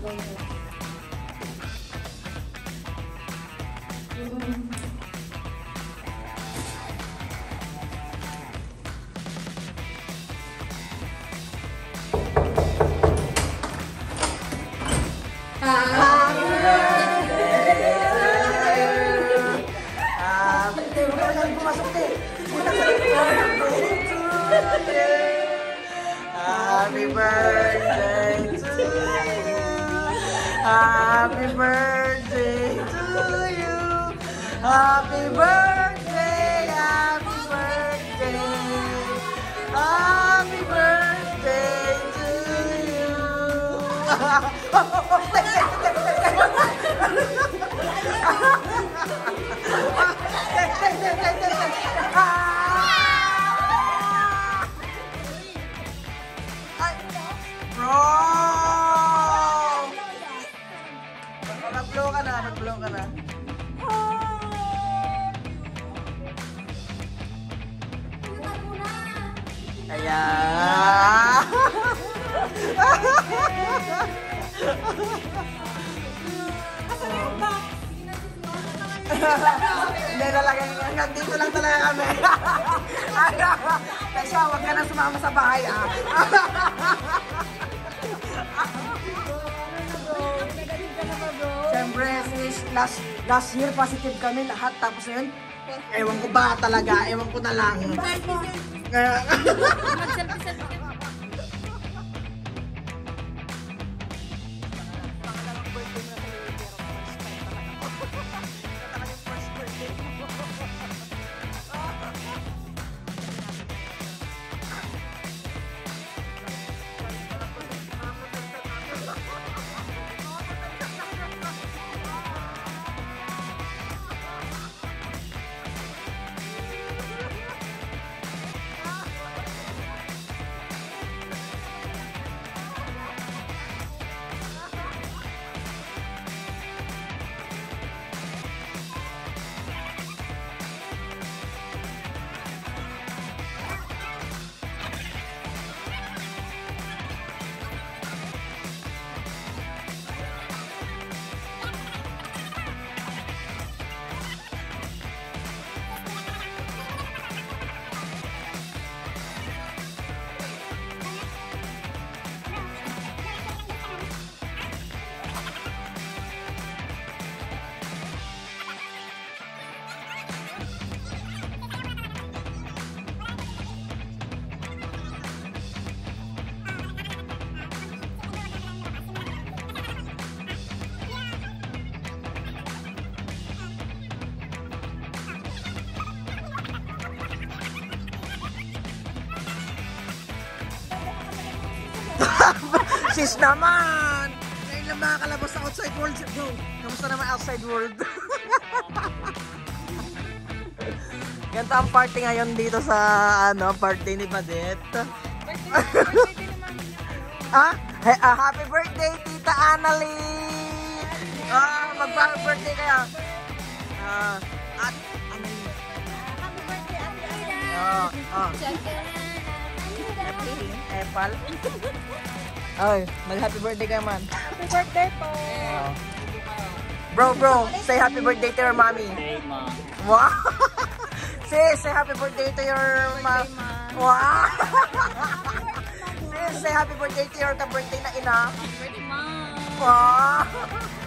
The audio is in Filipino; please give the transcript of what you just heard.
Happy birthday to you. Happy birthday to you. Happy birthday, happy birthday. Happy birthday to you. Mag-blow ka na, mag-blow ka na. Ayan. Hindi talaga, hanggang dito lang talaga kami. Kasi huwag ka na sumama sa bahay, ah. Siyempre, last year positive kami lahat. Tapos ngayon, ewan ko ba talaga, ewan ko na lang. Sis naman! Ngayon lang makakalabas sa outside world. Bro, kamusta naman outside world? Ganito ang party ngayon dito sa birthday ni Badette. Happy birthday, Tita Annalie! Mag-birthday kaya. At happy birthday, Apple. Ay, mag-happy birthday ka man. Happy birthday po. Bro, say happy birthday to your mommy. Hey, Mom. Wow. Say happy birthday to your mom. Wow. Say happy birthday to your birthday na ina. Happy birthday, Mom. Wow.